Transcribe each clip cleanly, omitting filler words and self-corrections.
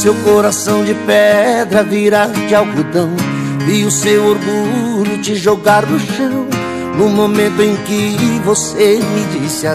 seu coração de pedra virar de algodão, vi o seu orgulho te jogar no chão, no momento em que você me disse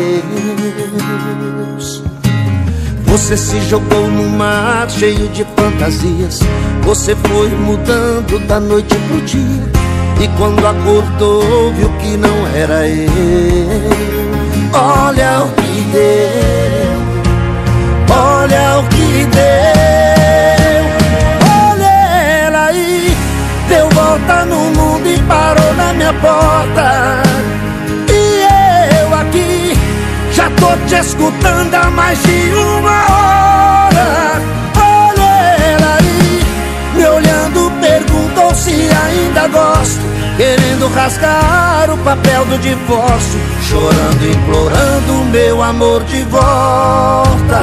adeus. Você se jogou no mar cheio de fantasias, você foi mudando da noite pro dia, e quando acordou viu que não era eu. Olha o que deu, olha o que deu. Olha ela aí, deu volta no mundo e parou na minha porta. E eu aqui já tô te escutando há mais de uma hora. Olha ela aí, me olhando, perguntou se ainda gosto, querendo rasgar o papel do divórcio, chorando, implorando meu amor de volta.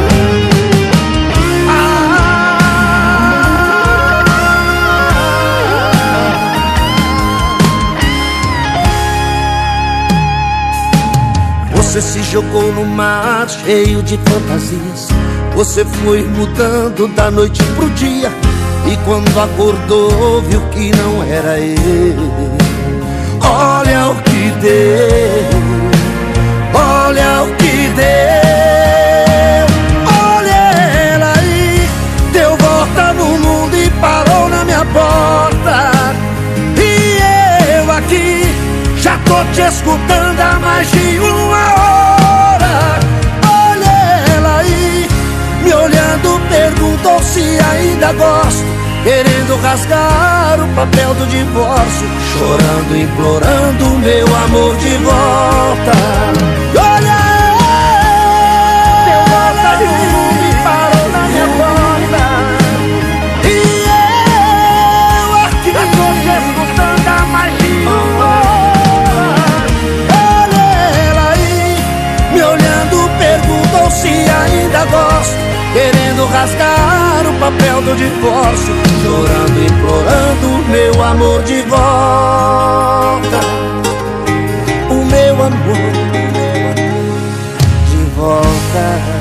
Você se jogou no mar cheio de fantasias, você foi mudando da noite pro dia, e quando acordou viu que não era eu. Olha o que deu, olha o que deu. Olha ela aí, deu volta no mundo e parou na minha porta. E eu aqui já tô te escutando há mais de uma hora. Olha ela aí, me olhando, perguntou se ainda gosto, querendo rasgar o papel do divórcio, chorando, implorando meu amor de volta. E olha, deu volta no mundo e parou na minha porta. E eu aqui já tô te escutando há mais de uma hora. Olha ela aí, me olhando, perguntou se ainda gosto, querendo rasgar o papel do divórcio, chorando, implorando meu amor de volta. O meu amor de volta.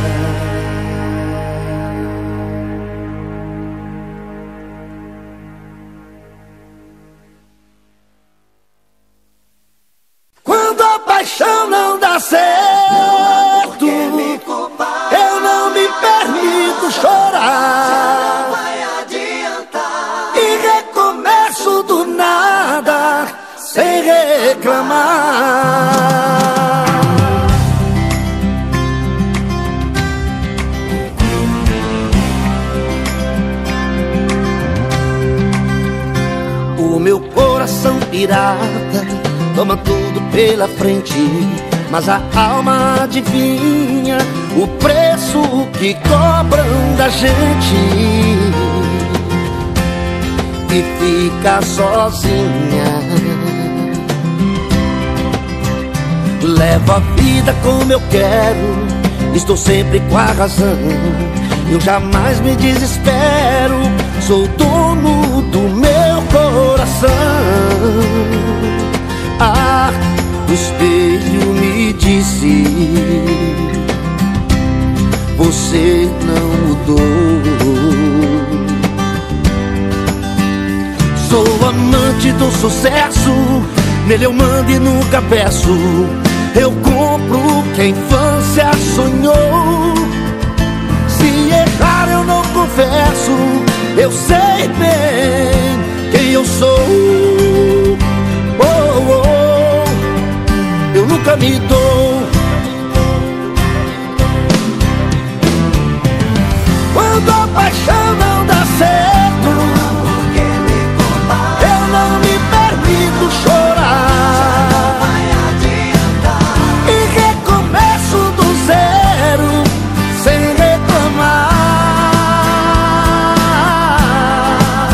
Quando a paixão não dá certo, eu não me permito chorar, e recomeço do nada sem reclamar. O meu coração pirata toma tudo pela frente, mas a alma adivinha o preço que cobram da gente, e fica sozinha. Levo a vida como eu quero, estou sempre com a razão, eu jamais me desespero, sou dono do meu coração. Ah, o espelho me disse, você não mudou. Sou amante do sucesso, nele eu mando e nunca peço, eu compro o que a infância sonhou. Se errar eu não confesso, eu sei bem quem eu sou. Oh, oh, eu nunca me dou. Quando a paixão não dá certo, eu não me permito chorar, e recomeço do zero sem reclamar.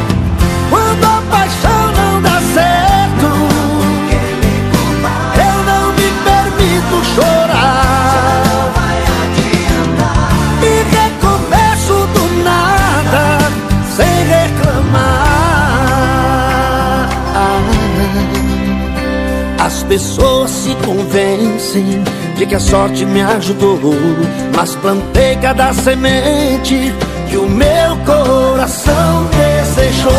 Quando a paixão não dá certo, eu não As pessoas se convencem de que a sorte me ajudou, mas plantei cada semente que o meu coração desejou.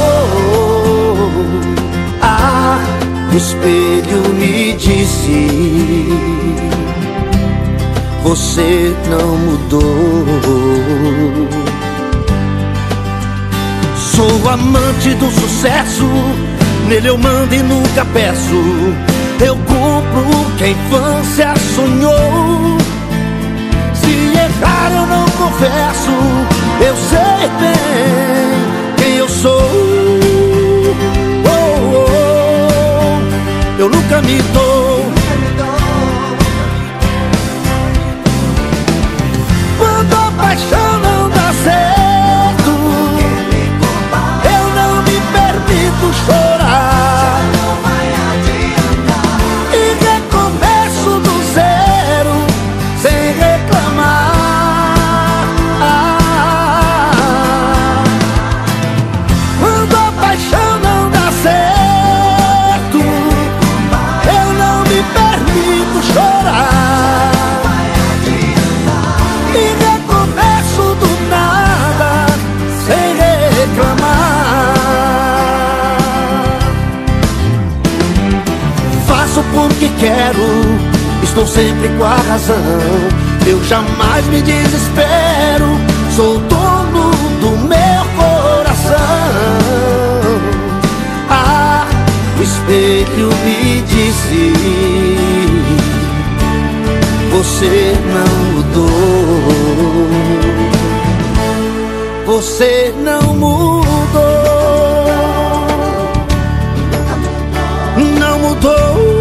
Ah, o espelho me disse: você não mudou. Sou amante do sucesso, nele eu mando e nunca peço. Eu cumpro o que a infância sonhou. Se errar eu não confesso, eu sei bem quem eu sou. Oh, oh, eu nunca me dou. Quando a paixão não dá certo, eu não me permito chorar. Porque quero, estou sempre com a razão. Eu jamais me desespero, sou dono do meu coração. Ah, o espelho me disse: você não mudou. Você não mudou. Não mudou.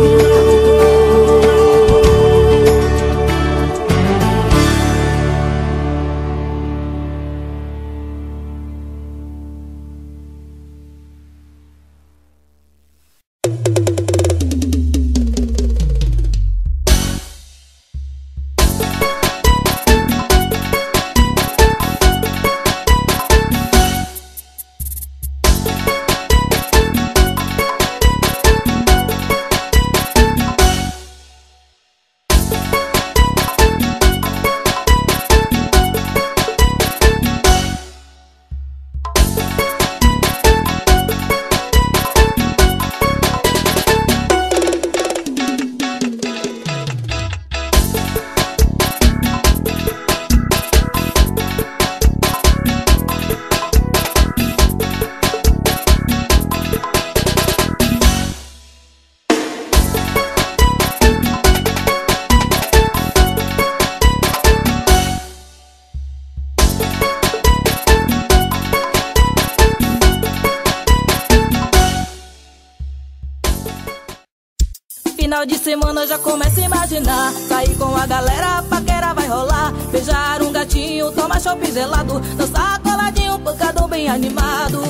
Final de semana eu já começo a imaginar, sair com a galera, a paquera vai rolar. Beijar um gatinho, tomar chopp gelado, dançar coladinho, pancadão bem animado.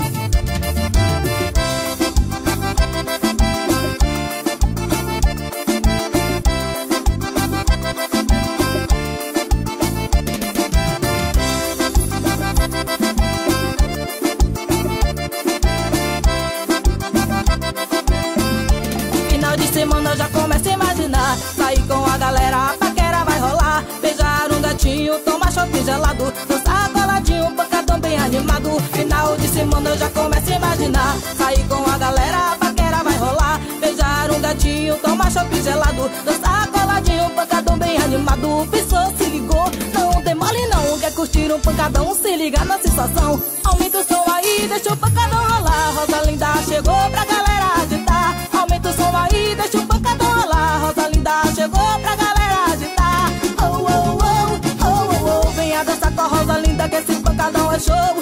Semana eu já começo a imaginar, sair com a galera, a paquera vai rolar. Beijar um gatinho, tomar chopp gelado, dançar coladinho, pancadão bem animado. Final de semana eu já começo a imaginar, sair com a galera, a paquera vai rolar. Beijar um gatinho, tomar chopp gelado, dançar coladinho, pancadão bem animado. Pensou, se ligou, não demole não, quer curtir um pancadão, se liga na sensação. Aumenta o som aí, deixa o pancadão rolar. Rosa linda chegou pra galera agitar. Aumenta o som aí, deixa o pancadão rolar. Rosa linda chegou pra galera agitar. Oh, oh, oh, oh, oh, oh. Venha dançar com a Rosa linda que esse pancadão é show.